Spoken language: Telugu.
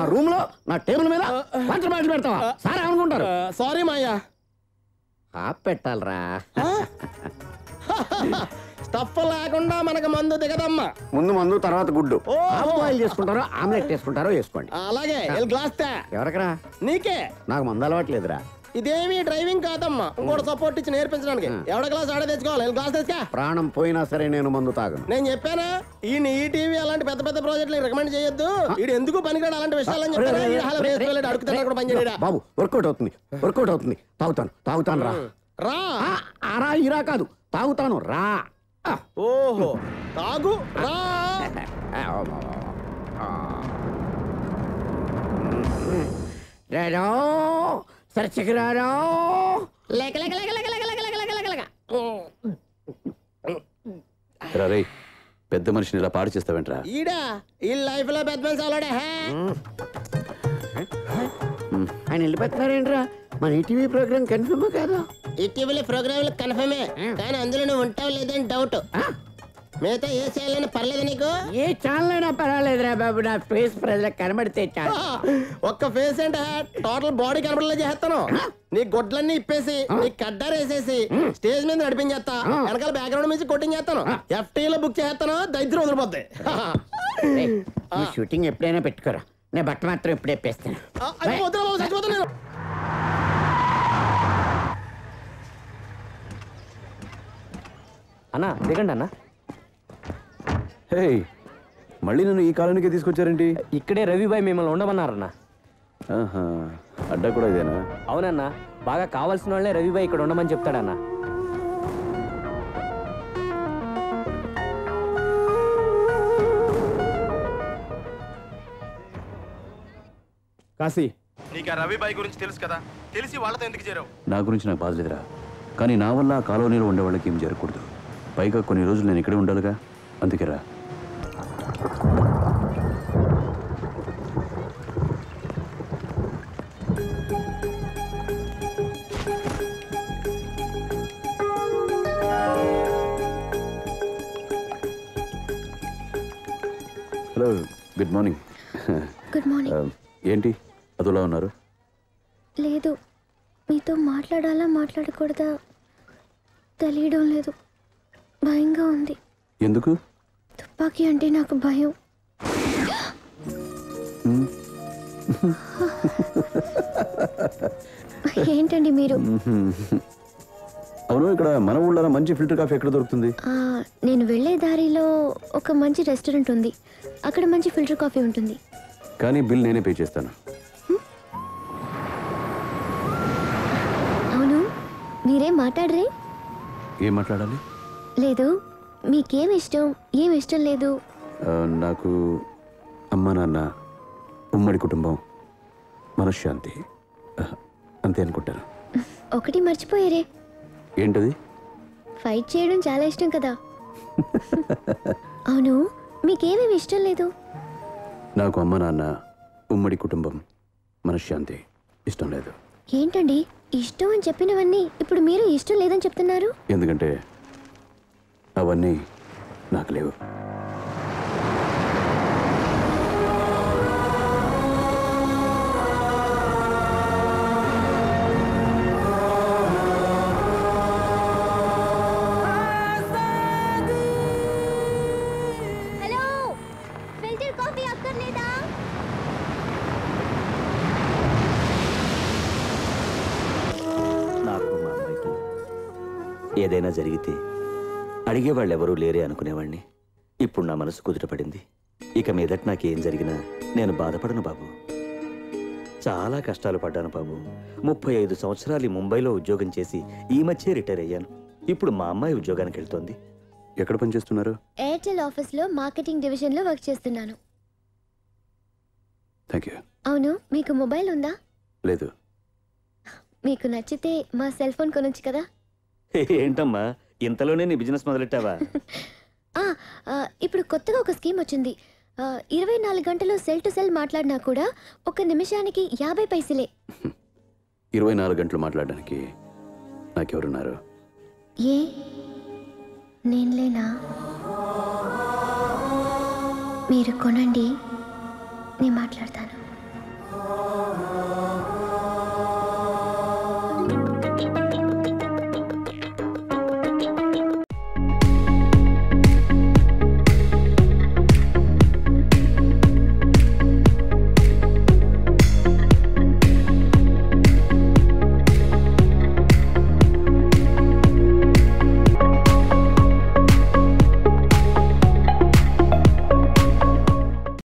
రూమ్ లో నా టేబుల్ మీద పంచ బాటిల్ పెడతావా? సార్ అనుకుంటారు. సారీ మాయా. పెట్టాలరా. స్టఫ్ లేకుండా మనకు మందు దిగదమ్మా. ముందు మందు తర్వాత గుడ్డు. బాయిల్ చేసుకుంటారో ఆమ్లెట్ వేసుకుంటారో వేసుకోండి. అలాగే గ్లాస్ తే. ఎవరికరా? నీకే. నాకు మందు అలవాట్లేదురా. ఇదేమి డ్రైవింగ్ కాదమ్మా, ఇంకోటి సపోర్ట్ ఇచ్చి నేర్పించడానికి. ఎవడ గ్లాస్ ఆడే తెచ్చుకోవాలి. గ్లాస్ తెచ్చుకా. ప్రాణం పోయినా సరే నేను మందు తాగను. నేను చెప్పానా ఈ టీవీ అలాంటి పెద్ద పెద్ద ప్రాజెక్టులు రికమెండ్ చేయొద్దు. ఇది ఎందుకు పనికిరాడు అలాంటి విషయాలని చెప్పాను. బాబు వర్కౌట్ అవుతుంది, వర్కౌట్ అవుతుంది. తాగుతాను రా. రా ఇరా కాదు, తాగుతాను రా. ఓహో తాగు రా. సరచకరారో లేక లేక లేక లేక లేక లేక లేక లేక లేక. రే పెద్ద మనిషిని ఇలా పాడు చేస్తావేంట్రా? ఈడా ఈ లైఫ్ లో పెద్ద మనిషి అలాడే. ఆయన వెళ్ళిపోతున్నారేంట్రా? మన ఈటీవీ ప్రోగ్రామ్ కన్ఫర్మ్ కాదు? ఈటీవీలో ప్రోగ్రామ్ కన్ఫర్మే, కానీ అందులో నువ్వు ఉంటావు లేదని డౌట్. మిగతా ఏ ఛానల్ పర్లేదు నీకు? ఏ ఛానల్ అయినా పర్వాలేదురా బాబు, నా ఫేస్ ప్రజలకు కనబడితే చాలు. ఒక్క ఫేస్ అంటే టోటల్ బాడీ కనబడలే చేస్తాను. నీ గొడ్లన్నీ ఇప్పేసి నీ కడ్డారు వేసేసి స్టేజ్ మీద నడిపించేస్తా. వెనకాల బ్యాక్గ్రౌండ్ మీద కొట్టింగ్ చేస్తాను. FT లో బుక్ చేస్తాను. దైద్యం వదిలిపోద్ది. షూటింగ్ ఎప్పుడైనా పెట్టుకోరా, నేను బట్ట మాత్రం ఎప్పుడు ఎప్పేస్తాను. అన్నా దిగండి అన్న. హే మళ్ళీ నన్ను ఈ కాలనీకి తీసుకొచ్చారేంటి? ఇక్కడే రవిబాయ్ మిమ్మల్ని ఉండమన్నారన్నా. అడ్డా కూడా ఇదేనా? అవునన్నా, బాగా కావాల్సిన వాళ్ళే రవిబాయ్ ఇక్కడ ఉండమని చెప్తాడన్నా. కాశీ, నీకు రవిబాయ్ గురించి తెలుసు కదా, తెలిసి వాళ్ళతో ఎందుకు చేరావు? నా గురించి నాకు బాధలేదురా, కానీ నా వల్ల ఆ కాలనీలో ఉండే వాళ్ళకి ఏం జరగకూడదు. పైగా కొన్ని రోజులు నేను ఇక్కడే ఉండాలిగా, అందుకేరా. Hello, good morning. Good morning. ఏంటి అదోలా ఉన్నారు? లేదు, మీతో మాట్లాడాలా మాట్లాడకూడదా తెలియడం లేదు. భయంగా ఉంది. ఎందుకు? తుపాకీ అంటే నాకు భయం. ఏంటండి మీరు? అవును, ఇక్కడ మన ఊళ్ళో మంచి ఫిల్టర్ కాఫీ ఎక్కడ దొరుకుతుంది? నేను వెళ్ళే దారిలో ఒక మంచి రెస్టారెంట్ ఉంది, అక్కడ మంచి ఫిల్టర్ కాఫీ ఉంటుంది. కానీ బిల్ నేనే పే చేస్తాను. అవును, మీరేం మాట్లాడరే? ఏం మాట్లాడాలి? లేదు, మీకేం ఇష్టం ఏం ఇష్టం లేదు? నాకు అమ్మ నాన్న, ఉమ్మడి కుటుంబం, మనశ్శాంతి, అంతే అనుకుంటాను. ఒకటి మర్చిపోయారే. ఏంటది? ఫైట్ చేయడం చాలా ఇష్టం కదా. అవును, మీకేమేమి ఇష్టం లేదు? నాకు అమ్మ నాన్న, ఉమ్మడి కుటుంబం, మనశ్శాంతి ఇష్టం లేదు. ఏంటండి ఇష్టం అని చెప్పినవన్నీ ఇప్పుడు మీరు ఇష్టం లేదని చెప్తున్నారు? ఎందుకంటే అవన్నీ నాకు లేవు. ఏదైనా జరిగితే అడిగేవాళ్ళు ఎవరూ లేరే అనుకునేవాణ్ణి. ఇప్పుడు నా మనసు కుదుటపడింది. ఇక మీదట నాకేం జరిగినా నేను బాధపడను బాబు. చాలా కష్టాలు పడ్డాను బాబు. 35 సంవత్సరాలు ముంబైలో ఉద్యోగం చేసి ఈ మధ్య రిటైర్ అయ్యాను. ఇప్పుడు మా అమ్మాయి ఉద్యోగానికి వెళ్తోంది. ఎక్కడ పనిచేస్తున్నారు? ఎయిర్టెల్ ఆఫీస్లో మార్కెటింగ్ డివిజన్లో వర్క్ చేస్తున్నాను. Thank you. అవును, మీకు మొబైల్ ఉందా? లేదు. మీకు నచ్చితే మా సెల్ ఫోన్ కొనొచ్చు కదా. ఏంటమ్మా ఇంతలోనే నీ బిజినెస్ మొదలెట్టావా? ఇప్పుడు కొత్తగా ఒక స్కీమ్ వచ్చింది. 24 గంటలు సెల్ టు సెల్ మాట్లాడినా కూడా 1 నిమిషానికి 50 పైసలే. 24 గంటలు మాట్లాడడానికి నాకెవరున్నారు? ఏ నేను లేనా? మీరు కొనండి, నేను మాట్లాడతాను.